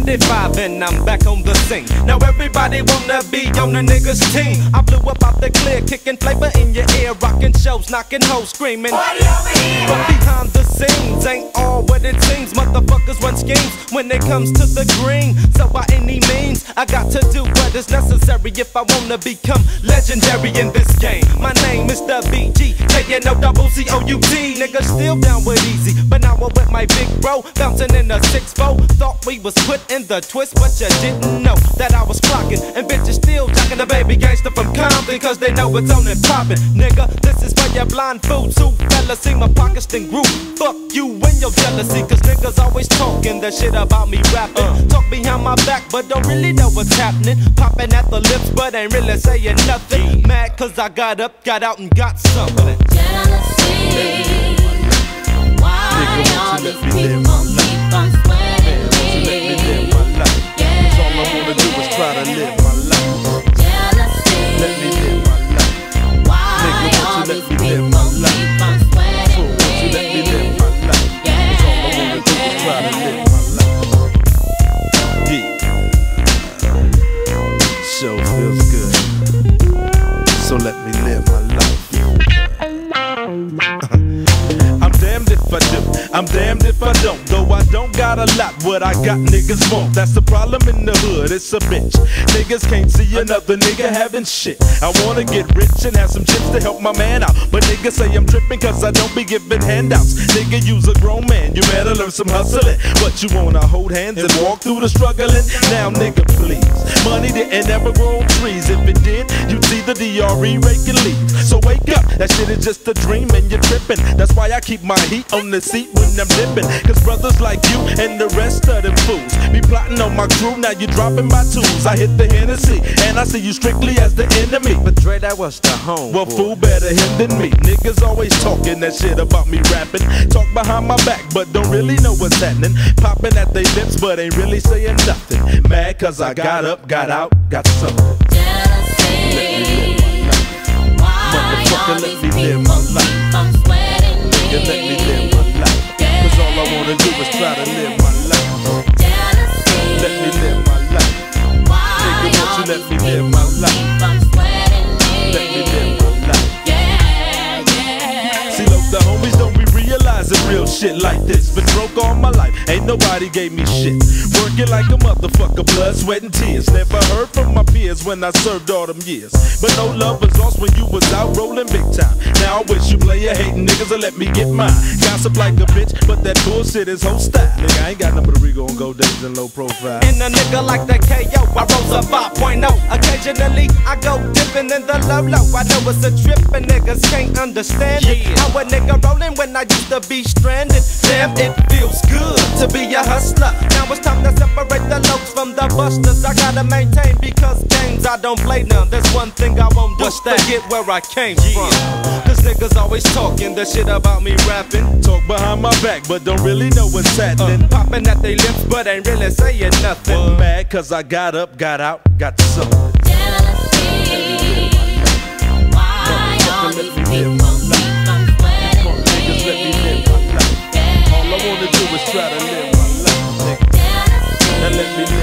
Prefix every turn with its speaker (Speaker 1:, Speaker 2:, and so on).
Speaker 1: 95 and I'm back on the scene. Now everybody wanna be on the niggas team. I blew up out the clear, kicking flavor in your ear, rocking shows, knocking hoes, screaming. Party over here! But behind the scenes ain't all what it seems. Motherfuckers run schemes when it comes to the green. So by any means, I got to do what is necessary if I wanna become legendary in this game. My name is the BG, K-N-O-C-C-O-U-T. Niggas still down with easy, but now I'm with my big bro, bouncing in a 6-4. Thought we was put in the twist, but you didn't know that I was clocking. And bitches still jocking the baby gangster from Compton, cause they know it's on and poppin'. Nigga, this is for your blind fools who fella see my pockets then group. Fuck you and your jealousy, cause niggas always talking that shit about me rapping. Talk behind my back, but don't really know what's happening. Popping at the lips, but ain't really saying nothing. Mad cause I got up, got out, and got something.
Speaker 2: Jealousy. Why all these people keep on sweating me?
Speaker 3: Cause all I wanna do is try to live my life.
Speaker 2: Jealousy.
Speaker 3: Let me live my life.
Speaker 2: Why all these people keep on sweating me?
Speaker 3: Won't you let me live my life? Cause all I wanna do is try to live my life. Yeah. Show feels good. So let me live my life. I'm damned if I do, I'm damned if I don't. Though I don't got a lot, what I got niggas want. That's the problem in the hood, it's a bitch. Niggas can't see another nigga having shit. I wanna get rich and have some chips to help my man out, but niggas say I'm tripping cause I don't be giving handouts. Nigga, you's a grown man, you better learn some hustling. But you wanna hold hands and walk through the struggling? Now nigga please, money didn't ever grow on trees. If it did, you'd see the DRE rake and leave. So wake up, that shit is just a dream and you're tripping. That's why I keep my heat on the seat when I'm dipping. Cause brothers like you and the rest of them fools be plotting on my crew, now you dropping my tools. I hit the Hennessy and I see you strictly as the enemy.
Speaker 1: But Dre, that was the home.
Speaker 3: Well, fool better him than me. Niggas always talking that shit about me rapping. Talk behind my back but don't really know what's happening. Popping at they lips but ain't really saying nothing. Mad cause I got up, got out, got something.
Speaker 2: Jealousy. Why all these people keep on sweating me?
Speaker 3: You let me live my life. Cause all I wanna do is try to live my life.
Speaker 2: Jealousy.
Speaker 3: Let me live my life. Nigga, won't you let me live my life? Let me live my life.
Speaker 2: Yeah, yeah.
Speaker 3: See, look, the homies don't be realizing real shit like this. Been broke all my life, ain't nobody gave me shit. Working like a motherfucker, blood, sweat, and tears. Never heard from my peers when I served all them years. But no love was lost when you was out rolling big time. Now I wish you player hating niggas would let me get mine. Gossip like a bitch, but that bullshit is whole style. Nigga, I ain't got number 3 on go days and low profile.
Speaker 1: And a nigga like that KO, I rose a 5.0. Occasionally, I go dipping in the low-low. I know it's a trip and niggas can't understand it. How a nigga rolling when I used to be stranded. Damn, it feels good to be a hustler. Now it's time to separate the locs from the busters. I gotta maintain because games I don't play none. There's one thing I won't do, forget where I came from. Cause niggas always talking the shit about me rapping.
Speaker 3: Talk behind my back but don't really know what's happening.
Speaker 1: Popping at they lips but ain't really saying nothing.
Speaker 3: Mad cause I got up, got out, got something.
Speaker 2: Jealousy. Why all these people keep on sweating me?
Speaker 3: Niggas let me live my life. All I wanna do is try to live my life, nigga. And let me live